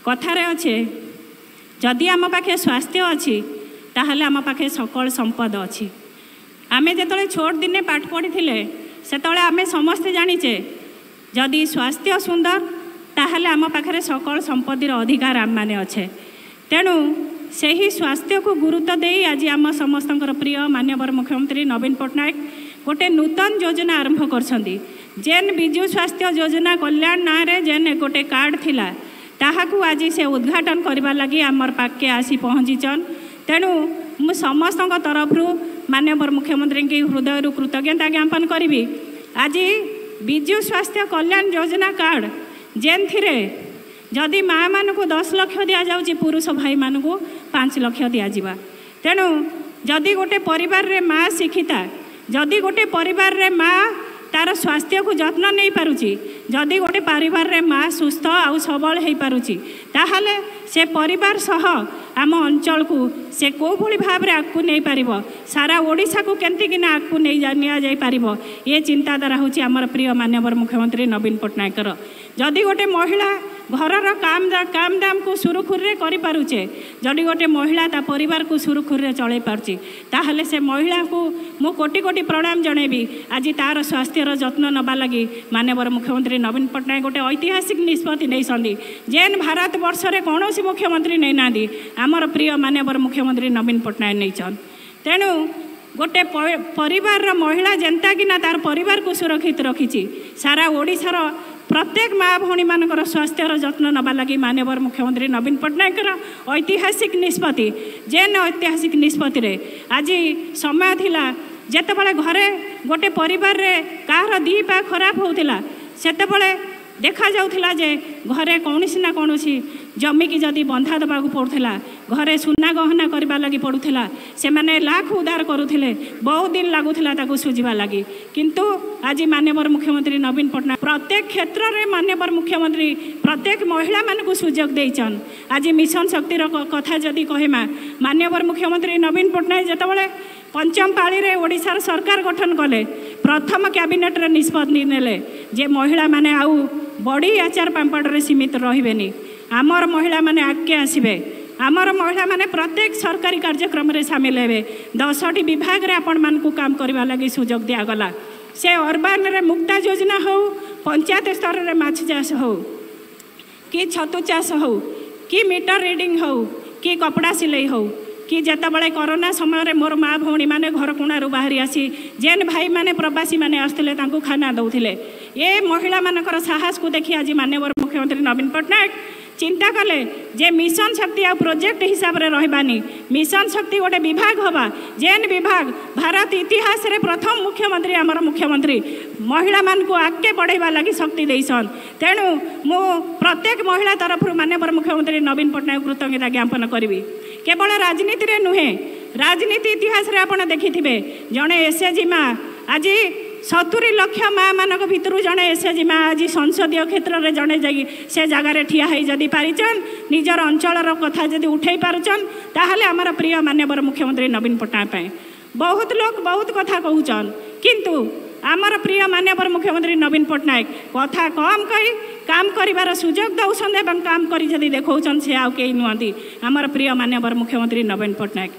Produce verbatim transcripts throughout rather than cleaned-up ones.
कथारे अच्छे जदि आम पाखे स्वास्थ्य अच्छी ताहले आम पाखे सकल संपद अच्छी। आमे जेतले छोट दिने पाठ पढ़ी से आमे समस्ते जानीचे जदि स्वास्थ्य सुंदर ताहले आम पाखे सकल संपत्तिर अधिकार आम माने अच्छे। तेणु से ही स्वास्थ्य को गुरुत्व दे आज आम समस्त प्रिय माननीय मुख्यमंत्री नवीन पट्टनायक गोटे नूतन योजना आरंभ करछंदी। जेन बिजु स्वास्थ्य योजना कल्याण ना रे जेन गोटे कार्ड थिला ताहाकू आज से उद्घाटन करने लगी आमर पाके आसी पहुँचीचन। तेणु मु समस्त तरफ माननीय मुख्यमंत्री की हृदय कृतज्ञता ज्ञापन करी। आज बिजु स्वास्थ्य कल्याण योजना कार्ड जेन थिरे जदि माँ मान को दस लक्ष दि जाऊँगी पुरुष भाई मान को पाँच लक्ष दिज्वा। तेणु जदि गोटे परिवार रे माँ शिक्षिता जदि गोटे परिवार रे माँ तार स्वास्थ्य को जत्न नहीं पारुची जदि गोटे परिवार रे माँ सुस्थ आउ सबल हो पारुची ताहले से परिवार सह आम अंचल को से को भली भाव रे आगू नहीं पारिबो सारा ओडिशा को केंति कि आगू नहीं जा जाई पारिबो ये चिंताधारा होची आमर प्रिय माननीय मुख्यमंत्री नवीन पट्टनायकर। जदि गोटे महिला घरर काम काम दाम को सुरुखुरी करि पारुचे जदि गोटे महिला ता परिवार को सुरुखुरी चलै पारुची ताहले से महिला को मु कोटि कोटि प्रणाम जणेबी। आज तार स्वास्थ्यर जत्न नबा लगी माननीय मुख्यमंत्री नवीन पट्टनायक गोटे ऐतिहासिक निष्पत्ति नहीं जेन भारत वर्ष रे कौनसी मुख्यमंत्री नहीं ना आमर प्रिय माननीय मुख्यमंत्री नवीन पट्टनायक नहीं। तेणु गोटे परिवार महिला जेनता कि ना तार परिवार को सुरक्षित रखी सारा ओडिशार प्रत्येक माँ भौणी मानकर स्वास्थ्यर जत्न नबा लगी माननीय मुख्यमंत्री नवीन पट्टनायकर ऐतिहासिक निष्पत्ति जेन ऐतिहासिक निष्पत्ति रे आज समय थिला जेतेबेले घरे गोटे परिवार रे काहर दी पा खराब होउथिला सेतेबेले देखा जाउथिला जे घरे कौनसी ना कौनसी जमी की जदि बंधा देवाक पड़ूला घरे सुना गहना करने लगी पड़ूला से माने लाख उदार करुले बहुत दिन लगुला ताकू सुझा लगी। किंतु आज माननीय मुख्यमंत्री नवीन पट्टनायक प्रत्येक क्षेत्र में माननीय मुख्यमंत्री प्रत्येक महिला मान को सुजोग देचन। आज मिशन शक्तिर कथा जदि कहमा माननीय मुख्यमंत्री नवीन पट्टनायक जितेबाला पंचम पाली रे ओडिशार सरकार गठन कले प्रथम कैबिनेट रे निष्पत्ति नेले जे महिला माने आउ बड़ी आचार पांपड़ रे सीमित रहिबेनी आमर महिला माने आगे आसबे आमर महिला माने प्रत्येक सरकारी कार्यक्रम रे शामिल हेबे दसटी विभाग रे आपण मान को काम करबा लगी सुजोग दिया गला। से अर्बान रे मुक्ता योजना हो पंचायत स्तर रे माछ चाष हो कि छतु चाष हो कि मीटर रीडिंग हो कि कपड़ा सिलाई हो कि जितेबाला कोरोना समय मोर माँ भौणी मैंने घर कोणारू बाहरी आसी जेन भाई माने प्रवासी माने आसते खाना दौले ये महिला मानकर साहस को देखी आज माननीय मुख्यमंत्री नवीन पट्टनायक चिंता कले जे मिशन शक्ति आ प्रोजेक्ट हिसाब रे रहबानी मिशन शक्ति गोटे विभाग हवा जेन विभाग भारत इतिहास रे प्रथम मुख्यमंत्री आमर मुख्यमंत्री महिला मान को आगे बढ़ेबा लगी शक्ति देसन। तेणु मु प्रत्येक महिला तरफ माननीय मुख्यमंत्री नवीन पट्टनायक कृतज्ञता ज्ञापन करी। केवल राजनीति रे नुहे राजनीति इतिहास रे आपण देखिथिबे जणे एसएचजी माँ आज सतुरी लक्ष माँ मान भितर जड़े एसएचजी माँ आज संसदीय क्षेत्र में जड़े जा से जगार ठिया जदि पारिचन निजर अंचल कथा जदि उठे पारुचन ताहले आमर प्रिय माननीय मुख्यमंत्री नवीन पट्टनायक बहुत लोग बहुत कथा कहूचन किंतु आमर प्रिय माननीय मुख्यमंत्री नवीन पट्टनायक कथा कम कही काम करिवार सुजोग दौसन एवं काम करी जदि देखौचन से आउ केही नुहंती आमर प्रिय माननीय मुख्यमंत्री नवीन पट्टनायक।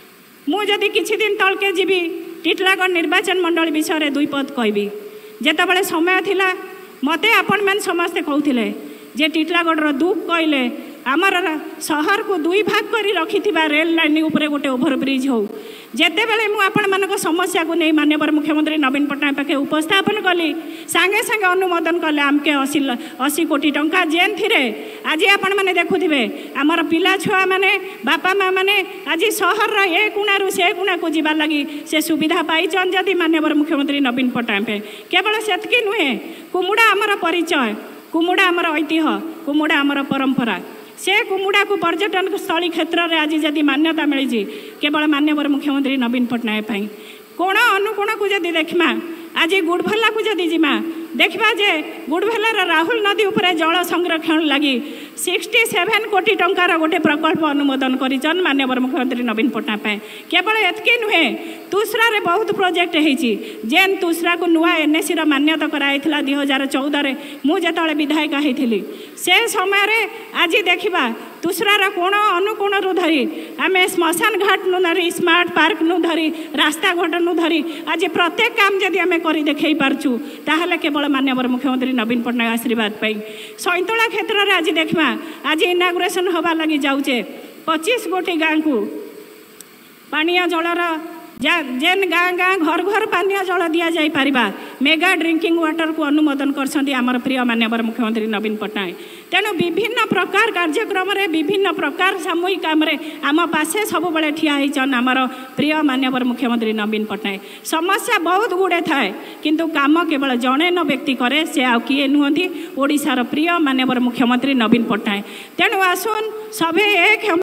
मु जदि किछि दिन तलके जीवी टिटलागढ़ निर्वाचन मंडल विषय दुई पद कहबी जेतेबेले समय थिला मते आपण मैंने समस्ते कहते जे टिटलागढ़ दुख कहले आमर सहर को दुई भाग करी रखि रेल लाइन उपरे गोटे ओभरब्रिज हो जेतेबेले मु आपण मानक समस्या को नहीं माननीय मुख्यमंत्री नवीन पट्टनायक पाखे उपस्थापन कली सांगे सांगे अनुमोदन कले आमके अशी अशी कोटी टंका जेन थिरे आज आपण माने देखुथिबे आमर पिला छुआ माने बापा माँ माने आज सहर ए कुणारू से कुणा को जीवा लगी से सुविधा पाइछन जदि माननीय मुख्यमंत्री नवीन पट्टनायक केवल सेतकी नुहे कुमुड़ा आमर परिचय कुमुड़ा आमर ऐतिह्य कुमुड़ा आमर परंपरा से कुमुड़ा को पर्यटन स्थली क्षेत्र में आज जदि मान्यता मिली केवल माननीय मुख्यमंत्री नवीन पट्टनायक कोण अनुकोण को जदि देखमा आज गुड़भल्ला को जदि जीमा देखा जे गुड़भल्लार राहुल नदी उपरे जल संरक्षण लगी सिक्सटी सेवेन कोटी टंकार गोटे प्रकल्प अनुमोदन करिचन माननीय मुख्यमंत्री नवीन पट्टनायक केवल एतकी नुहे तुसरा रे बहुत प्रोजेक्ट होती जेन तुसरा को नुआ एनएसी मान्यता कराई दुई हजार चौदह मु जिते विधायिका होती से समय आज देखा तुषार कोण अनुकोण धरी आम श्मशान घाट नु धरी स्मार्ट पार्क नु धरी रास्ता घाट नु धरी आज प्रत्येक काम जदि आम कर देखई पार्चु ताहले केवल माननीय मुख्यमंत्री नवीन पट्टनायक आशीर्वाद पाई सैंतला क्षेत्र में आज देखा आज इनागुरेसन हवा लगी जाऊे पच्चीस गोटी गाँ को पानीय जलर जेन गाँ गाँ घर घर पानीय जल दि जाई पारिबा मेगा ड्रिंकिंग वाटर को अनुमोदन करछन्ती आमर प्रिय माननीय मुख्यमंत्री नवीन पट्टनायक तेणु विभिन्न प्रकार कार्यक्रम रे विभिन्न प्रकार सामूहिक काम रे आम पासे सब बेले ठिया होइछन आमर प्रिय माननीय मुख्यमंत्री नवीन पट्टनायक समस्या बहुत गुड़े थाए किंतु काम केवल जड़े न व्यक्ति करे से आ किए नुहंती ओडिशार प्रिय माननीय मुख्यमंत्री नवीन पट्टनायक तेणु आसुन सभे एक